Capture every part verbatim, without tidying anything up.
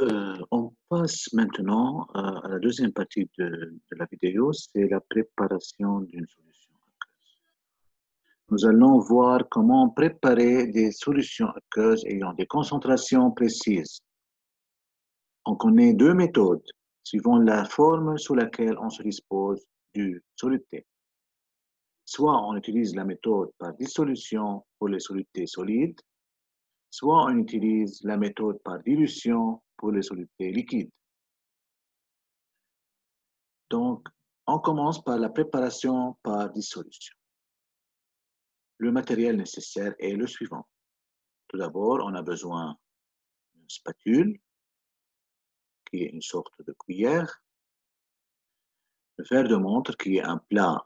Euh, on passe maintenant à, à la deuxième partie de, de la vidéo, c'est la préparation d'une solution aqueuse. Nous allons voir comment préparer des solutions aqueuses ayant des concentrations précises. On connaît deux méthodes suivant la forme sous laquelle on se dispose du soluté. Soit on utilise la méthode par dissolution pour les solutés solides, soit on utilise la méthode par dilution pour les solutés liquides. Donc, on commence par la préparation par dissolution. Le matériel nécessaire est le suivant. Tout d'abord, on a besoin d'une spatule, qui est une sorte de cuillère, le verre de montre, qui est un plat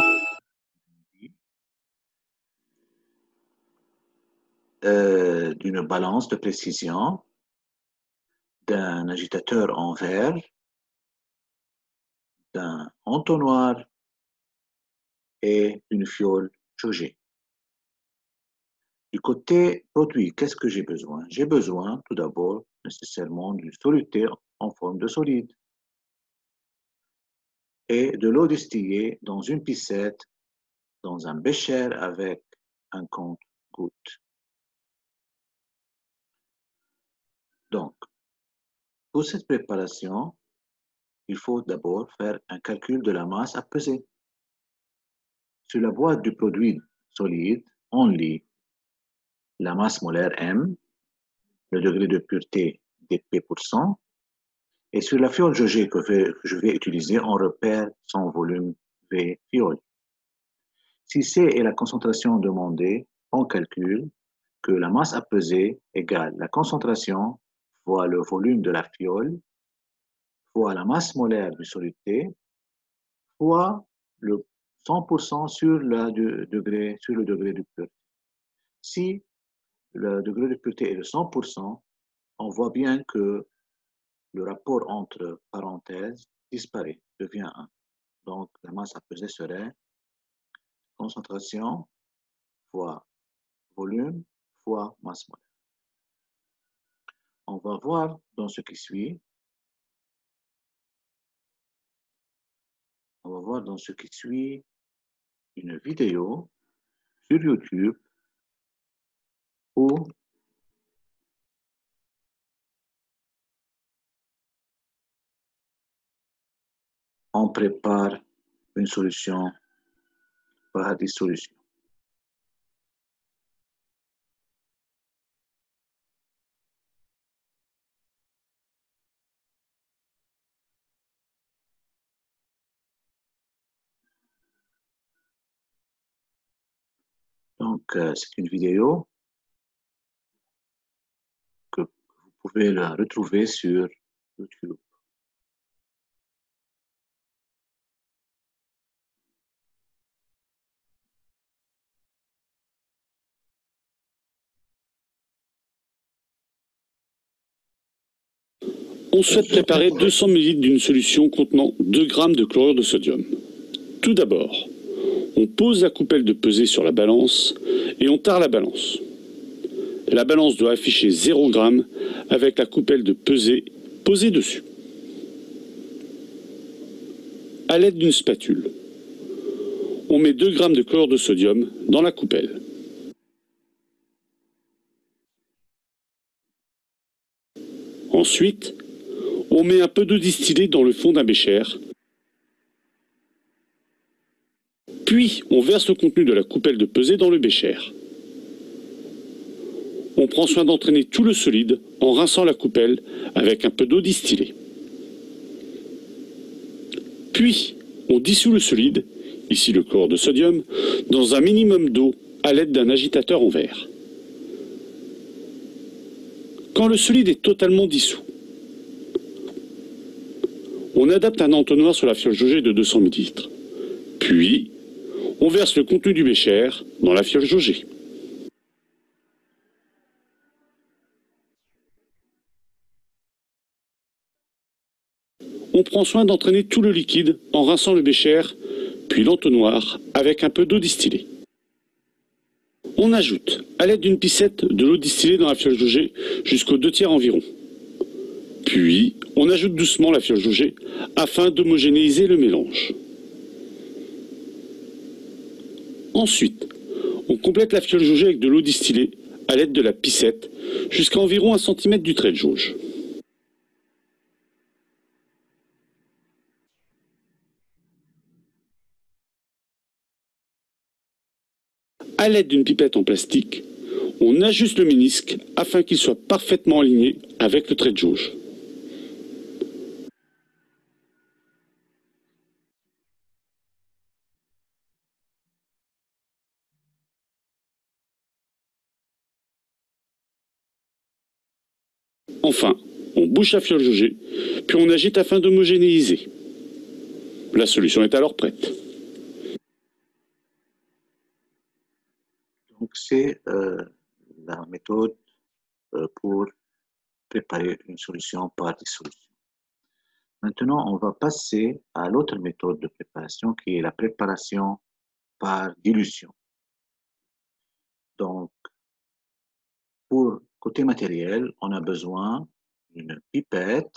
euh, d'une balance de précision, d'un agitateur en verre, d'un entonnoir et d'une fiole jaugée. Du côté produit, qu'est-ce que j'ai besoin? J'ai besoin tout d'abord nécessairement du soluté en forme de solide et de l'eau distillée dans une piscette, dans un bécher avec un compte-gouttes. Donc, pour cette préparation, il faut d'abord faire un calcul de la masse à peser. Sur la boîte du produit solide, on lit la masse molaire M, le degré de pureté D P pour cent, et sur la fiole jaugée que je vais utiliser, on repère son volume V fiole. Si C est la concentration demandée, on calcule que la masse à peser égale la concentration fois le volume de la fiole fois la masse molaire du soluté fois le cent pour cent sur le degré, sur le degré de pureté. Si le degré de pureté est de cent pour cent, on voit bien que le rapport entre parenthèses disparaît, devient un. Donc, la masse à peser serait concentration fois volume fois masse molaire. On va voir dans ce qui suit, on va voir dans ce qui suit une vidéo sur YouTube où on prépare une solution par dissolution. Donc, euh, c'est une vidéo que vous pouvez la retrouver sur YouTube. On souhaite préparer deux cents millilitres d'une solution contenant deux grammes de chlorure de sodium. Tout d'abord, on pose la coupelle de pesée sur la balance et on tare la balance. La balance doit afficher zéro gramme avec la coupelle de pesée posée dessus. À l'aide d'une spatule, on met deux grammes de chlorure de sodium dans la coupelle. Ensuite, on met un peu d'eau distillée dans le fond d'un bécher. Puis, on verse le contenu de la coupelle de pesée dans le bécher. On prend soin d'entraîner tout le solide en rinçant la coupelle avec un peu d'eau distillée. Puis, on dissout le solide, ici le chlorure de sodium, dans un minimum d'eau à l'aide d'un agitateur en verre. Quand le solide est totalement dissous, on adapte un entonnoir sur la fiole jaugée de deux cents millilitres. Puis, on verse le contenu du bécher dans la fiole jaugée. On prend soin d'entraîner tout le liquide en rinçant le bécher, puis l'entonnoir avec un peu d'eau distillée. On ajoute, à l'aide d'une piscette, de l'eau distillée dans la fiole jaugée jusqu'aux deux tiers environ. Puis, on ajoute doucement la fiole jaugée afin d'homogénéiser le mélange. Ensuite, on complète la fiole jaugée avec de l'eau distillée à l'aide de la picette jusqu'à environ un centimètre du trait de jauge. À l'aide d'une pipette en plastique, on ajuste le ménisque afin qu'il soit parfaitement aligné avec le trait de jauge. Enfin, on bouche la fiole jaugée, puis on agite afin d'homogénéiser. La solution est alors prête. Donc, c'est euh, la méthode euh, pour préparer une solution par dissolution. Maintenant, on va passer à l'autre méthode de préparation qui est la préparation par dilution. Donc, pour côté matériel, on a besoin d'une pipette,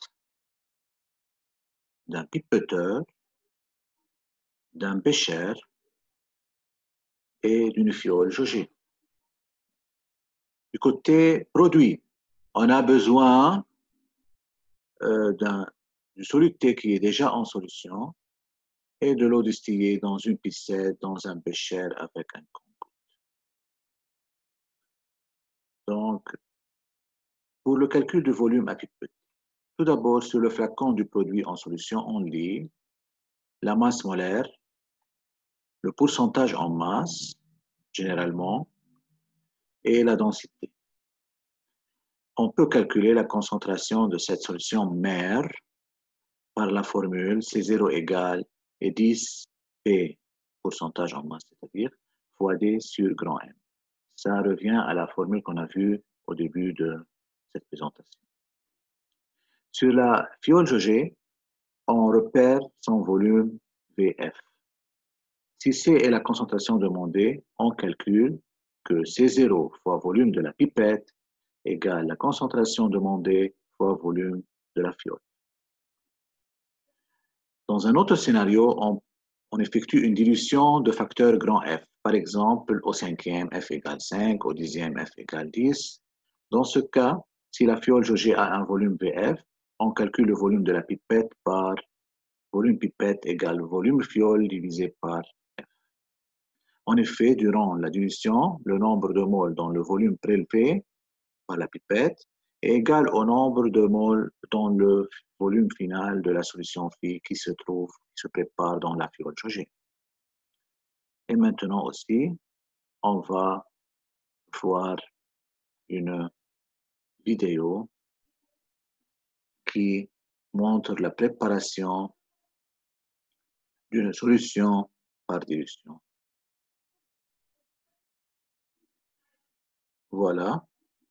d'un pipeteur, d'un bécher et d'une fiole jaugée. Du côté produit, on a besoin euh, d'un soluté qui est déjà en solution et de l'eau distillée dans une pipette, dans un bécher avec un compte. Donc, pour le calcul du volume à pipette, tout d'abord, sur le flacon du produit en solution, on lit la masse molaire, le pourcentage en masse, généralement, et la densité. On peut calculer la concentration de cette solution mère par la formule C zéro égale et dix P, pourcentage en masse, c'est-à-dire fois D sur grand M. Ça revient à la formule qu'on a vue au début de cette présentation. Sur la fiole jaugée, on repère son volume V F. Si C est la concentration demandée, on calcule que C zéro fois volume de la pipette égale la concentration demandée fois volume de la fiole. Dans un autre scénario, on, on effectue une dilution de facteur grand F. Par exemple, au cinquième, F égale cinq, au dixième, F égale dix. Dans ce cas, si la fiole jaugée a un volume V F, on calcule le volume de la pipette par volume pipette égale volume fiole divisé par F. En effet, durant la dilution, le nombre de moles dans le volume prélevé par la pipette est égal au nombre de moles dans le volume final de la solution phi qui se trouve, qui se prépare dans la fiole jaugée. Et maintenant aussi, on va voir une vidéo qui montre la préparation d'une solution par dilution. Voilà.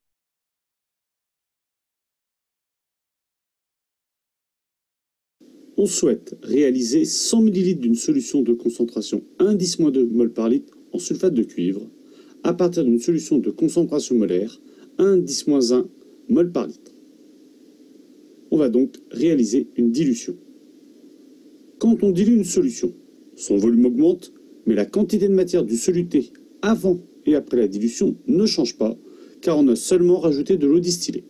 On souhaite réaliser cent millilitres d'une solution de concentration un dix moins deux mol par litre en sulfate de cuivre à partir d'une solution de concentration molaire un dix moins un mol par litre. On va donc réaliser une dilution. Quand on dilue une solution, son volume augmente, mais la quantité de matière du soluté avant et après la dilution ne change pas, car on a seulement rajouté de l'eau distillée.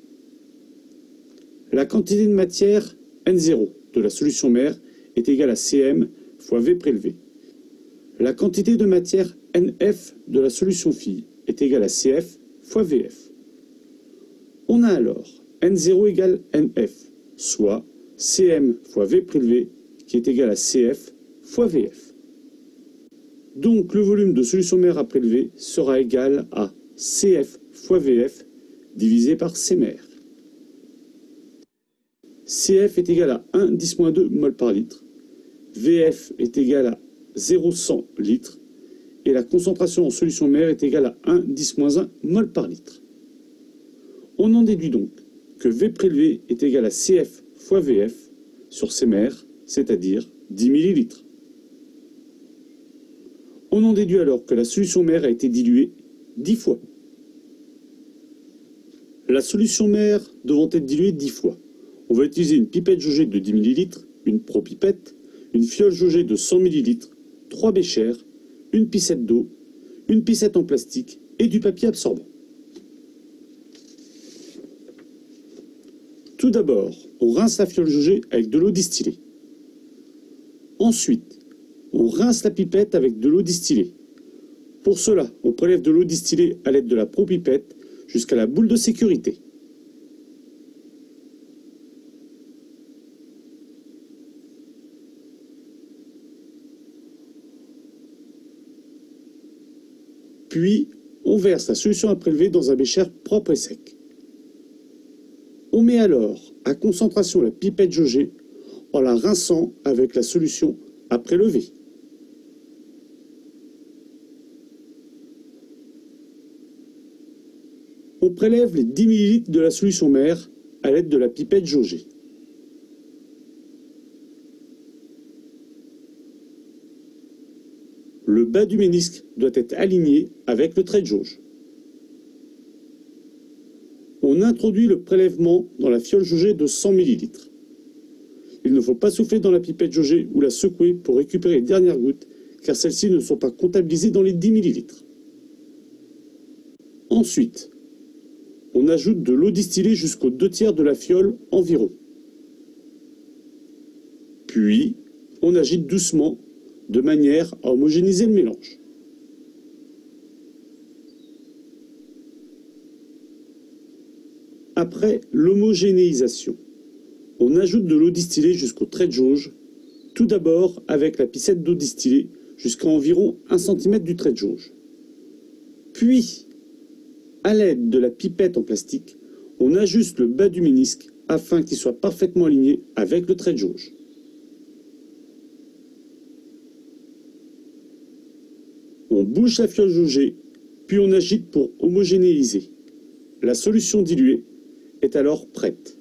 La quantité de matière N zéro de la solution mère est égale à C M fois V prélevé. La quantité de matière N F de la solution fille est égale à C F fois V F. On a alors N zéro égale N F, soit C M fois V prélevé, qui est égal à C F fois V F. Donc le volume de solution mère à prélever sera égal à C F fois V F divisé par C mère. C F est égal à un dix moins deux mol par litre, V F est égal à zéro virgule cent litres, et la concentration en solution mère est égale à un dix moins un mol par litre. On en déduit donc que V prélevé est égal à C F fois V F sur C mère, c'est-à-dire dix millilitres. On en déduit alors que la solution mère a été diluée dix fois. La solution mère devant être diluée dix fois, on va utiliser une pipette jaugée de dix millilitres, une propipette, une fiole jaugée de cent millilitres, trois béchères, une piscette d'eau, une piscette en plastique et du papier absorbant. Tout d'abord, on rince la fiole jaugée avec de l'eau distillée. Ensuite, on rince la pipette avec de l'eau distillée. Pour cela, on prélève de l'eau distillée à l'aide de la propipette jusqu'à la boule de sécurité. Puis, on verse la solution à prélever dans un bécher propre et sec. On met alors à concentration la pipette jaugée en la rinçant avec la solution à prélever. On prélève les dix millilitres de la solution mère à l'aide de la pipette jaugée. Le bas du ménisque doit être aligné avec le trait de jauge. On introduit le prélèvement dans la fiole jaugée de cent millilitres. Il ne faut pas souffler dans la pipette jaugée ou la secouer pour récupérer les dernières gouttes, car celles-ci ne sont pas comptabilisées dans les dix millilitres. Ensuite, on ajoute de l'eau distillée jusqu'aux deux tiers de la fiole environ. Puis, on agite doucement, de manière à homogénéiser le mélange. Après l'homogénéisation, on ajoute de l'eau distillée jusqu'au trait de jauge, tout d'abord avec la piscette d'eau distillée jusqu'à environ un centimètre du trait de jauge. Puis, à l'aide de la pipette en plastique, on ajuste le bas du ménisque afin qu'il soit parfaitement aligné avec le trait de jauge. On bouche la fiole jaugée, puis on agite pour homogénéiser. La solution diluée est alors prête.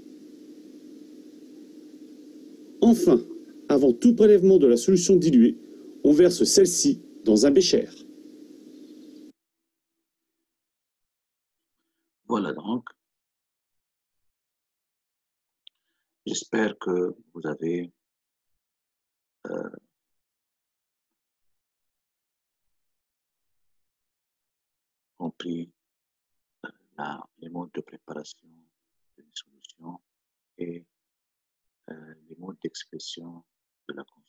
Enfin, avant tout prélèvement de la solution diluée, on verse celle-ci dans un bécher. Voilà donc. J'espère que vous avez euh, compris euh, la, les modes de préparation d'une solution et euh, les modes d'expression de la construction.